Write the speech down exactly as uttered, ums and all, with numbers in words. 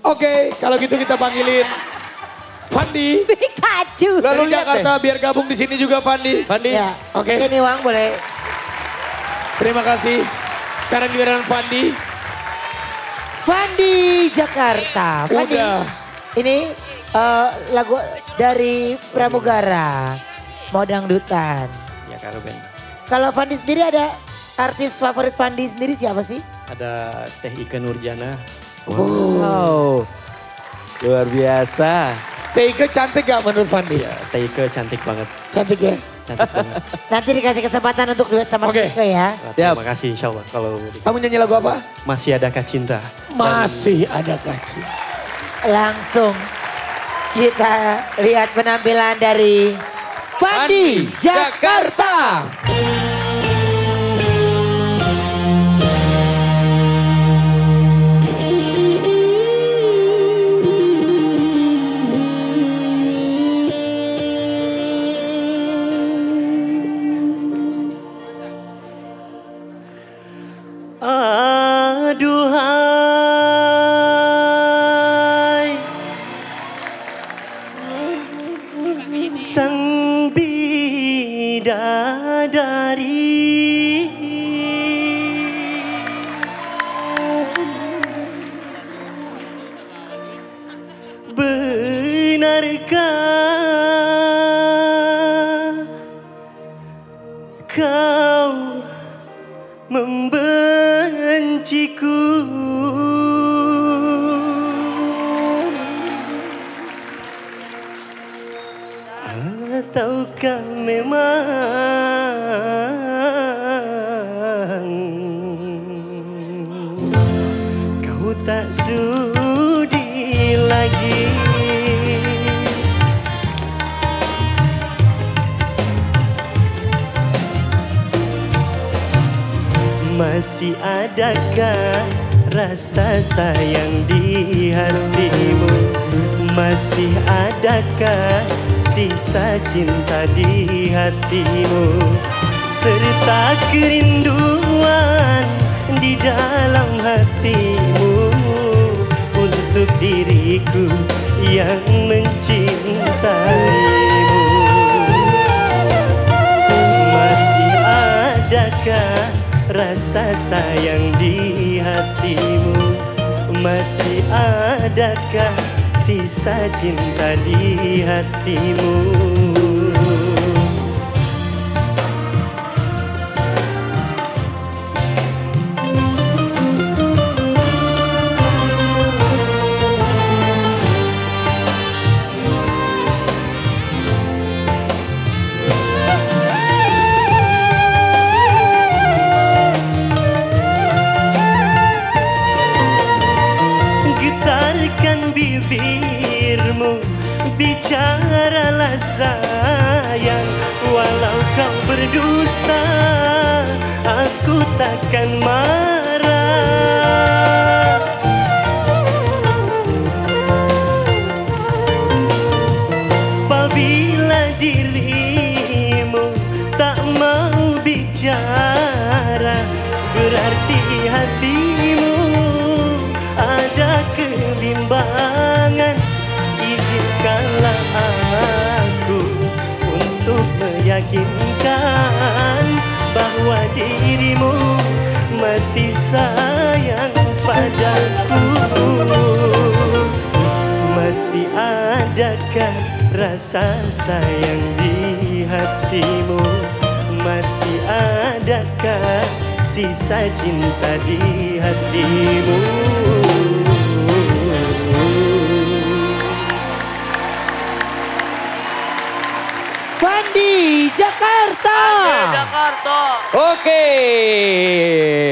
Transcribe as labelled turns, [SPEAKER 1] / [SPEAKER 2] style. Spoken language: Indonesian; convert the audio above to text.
[SPEAKER 1] Oke, kalau gitu kita panggilin Fandi.
[SPEAKER 2] Pikachu.
[SPEAKER 1] Dari Jakarta biar gabung di sini juga Fandi.
[SPEAKER 3] Fandi.
[SPEAKER 4] Ya.
[SPEAKER 1] Oke.
[SPEAKER 4] Ini Wang boleh.
[SPEAKER 1] Terima kasih. Sekarang giliran Fandi.
[SPEAKER 4] Fandi Jakarta. Fandi.
[SPEAKER 1] Udah.
[SPEAKER 4] Ini eh, lagu dari Pramugara. Mau dangdutan.
[SPEAKER 3] Ya Kak Ruben.
[SPEAKER 4] Kalau Fandi sendiri ada artis favorit Fandi sendiri siapa sih?
[SPEAKER 3] Ada Teh Ika Nurjana.
[SPEAKER 5] Wow. Luar biasa.
[SPEAKER 1] Teike cantik gak menurut Fandi?
[SPEAKER 3] Ya, Teh Ika cantik banget.
[SPEAKER 1] Cantik ya?
[SPEAKER 3] Cantik banget.
[SPEAKER 4] Nanti dikasih kesempatan untuk duet sama
[SPEAKER 1] Oke.
[SPEAKER 4] Kike ya.
[SPEAKER 3] Nah, terima kasih insya Allah kalau di-
[SPEAKER 1] Kamu nyanyi lagu apa?
[SPEAKER 3] masih adakah cinta.
[SPEAKER 1] Masih ada kaci.
[SPEAKER 4] Langsung kita lihat penampilan dari Fandi Jakarta.
[SPEAKER 3] Aduhai sang bidadari, benarkah kau membenciku? Ataukah memang kau tak sudi lagi? Masih adakah rasa sayang di hatimu? Masih adakah sisa cinta di hatimu? Serta kerinduan di dalam hatimu untuk diriku yang mencintaimu. Masih adakah rasa sayang di hatimu? Masih adakah sisa cinta di hatimu? Getarkan bibirmu, bicaralah sayang. Walau kau berdusta, aku takkan marah. Apabila dirimu tak mau bicara, berarti hatimu ada kebimbangan. Izinkanlah aku untuk meyakinkan bahwa dirimu masih sayang padaku. Masih adakah rasa sayang di hatimu? Masih adakah sisa cinta di hatimu?
[SPEAKER 4] Fandi Jakarta.
[SPEAKER 5] Oke.